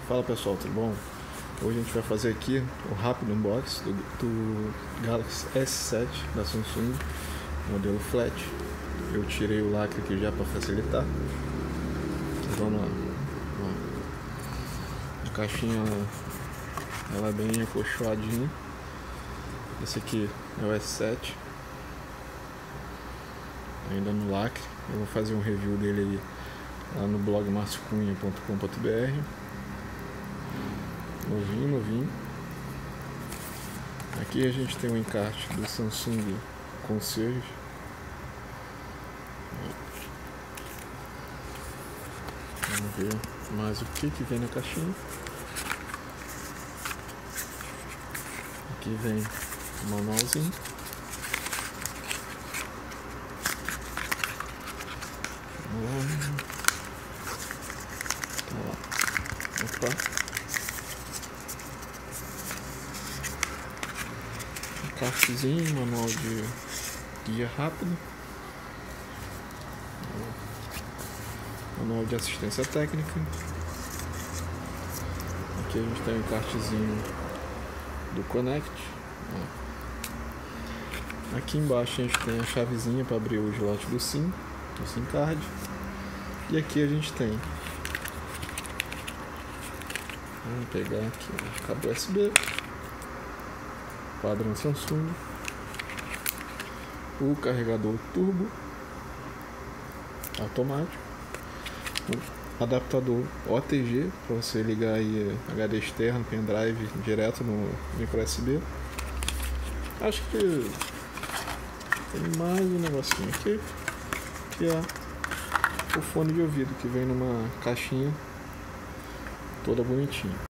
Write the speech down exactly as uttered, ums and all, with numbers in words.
Fala pessoal, tudo bom? Hoje a gente vai fazer aqui o rápido unboxing do, do Galaxy S sete da Samsung, modelo flat. Eu tirei o lacre aqui já para facilitar. Vamos lá. Ó. A caixinha ela é bem acolchoadinha. Esse aqui é o S sete, ainda no lacre. Eu vou fazer um review dele aí lá no blog marcio cunha ponto com ponto br. Novinho, novinho. Aqui a gente tem um encarte do Samsung Concierge. Vamos ver mais o que que vem na caixinha. Aqui vem o manualzinho. Tá lá. Opa. Cartezinho, manual de guia rápido, manual de assistência técnica. Aqui a gente tem um cartezinho do Connect. Aqui embaixo a gente tem a chavezinha para abrir o slot do SIM, do SIM card. E aqui a gente tem, vamos pegar aqui o cabo U S B padrão Samsung, o carregador turbo automático, o adaptador O T G para você ligar aí H D externo, pendrive direto no micro U S B. Acho que tem mais um negocinho aqui, que é o fone de ouvido, que vem numa caixinha toda bonitinha.